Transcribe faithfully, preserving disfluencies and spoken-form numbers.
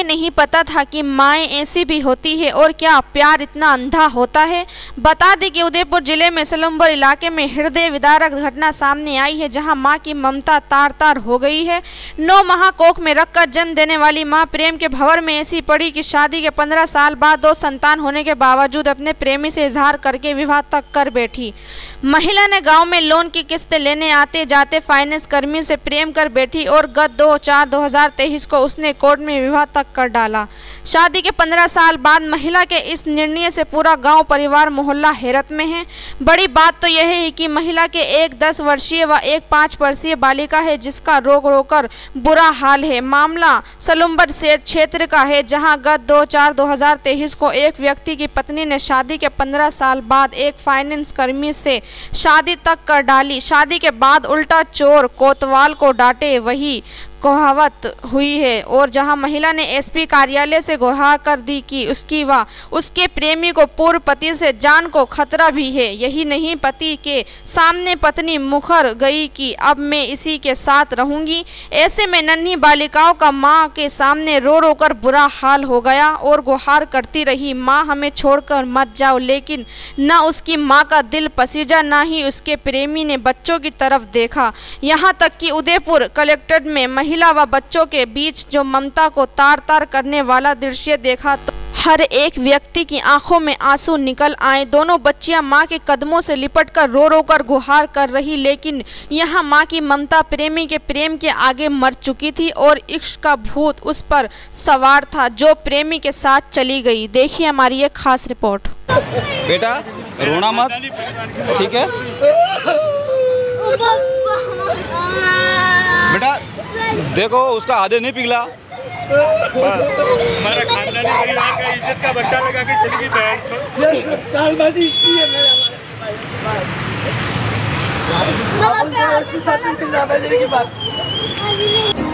उन्हें नहीं पता था कि माएँ ऐसी भी होती है और क्या प्यार इतना अंधा होता है। बता दें कि उदयपुर जिले में सलुम्बर इलाके में हृदय विदारक घटना सामने आई है, जहां मां की ममता तार तार हो गई है। नौ माह कोख में रखकर जन्म देने वाली मां प्रेम के भंवर में ऐसी पड़ी कि शादी के पंद्रह साल बाद दो संतान होने के बावजूद अपने प्रेमी से इजहार करके विवाह तक कर बैठी। महिला ने गाँव में लोन की किस्तें लेने आते जाते फाइनेंस कर्मी से प्रेम कर बैठी और गत दो चार दो हजार तेईस को उसने कोर्ट में विवाह तक कर डाला। शादी के पंद्रह साल बाद महिला के इस निर्णय से पूरा गांव परिवार मोहल्ला हैरत में है। बड़ी बात तो यह है कि महिला के एक दस वर्षीय व एक पाँच वर्षीय बालिका है, जिसका रोक रोकर बुरा हाल है। मामला सलुम्बर से क्षेत्र का है, जहां गत दो चार दो हजार तेईस को एक व्यक्ति की पत्नी ने शादी के पंद्रह साल बाद एक फाइनेंस कर्मी से शादी तक कर डाली। शादी के बाद उल्टा चोर कोतवाल को डांटे वही कहावत हुई है, और जहां महिला ने एसपी कार्यालय से गुहार कर दी कि उसकी व उसके प्रेमी को पूर्व पति से जान को खतरा भी है। यही नहीं, पति के सामने पत्नी मुखर गई कि अब मैं इसी के साथ रहूंगी। ऐसे में नन्ही बालिकाओं का मां के सामने रो रो कर बुरा हाल हो गया और गुहार करती रही, मां हमें छोड़कर मत जाओ। लेकिन न उसकी मां का दिल पसीजा, न ही उसके प्रेमी ने बच्चों की तरफ देखा। यहाँ तक कि उदयपुर कलेक्ट्रेट में महिला व बच्चों के बीच जो ममता को तार तार करने वाला दृश्य देखा तो हर एक व्यक्ति की आंखों में आंसू निकल आए। दोनों बच्चियां मां के कदमों से लिपटकर रो रो कर गुहार कर रही, लेकिन यहां मां की ममता प्रेमी के प्रेम के आगे मर चुकी थी और इश्क का भूत उस पर सवार था, जो प्रेमी के साथ चली गई। देखिए हमारी ये खास रिपोर्ट। बेटा रोना मत, ठीक है बेटा, देखो उसका आधे नहीं पिघला। हमारा खानदानी परिवार का इज्जत का बट्टा लगा के चली गई बहन। चालबाजी की है मेरे हमारे।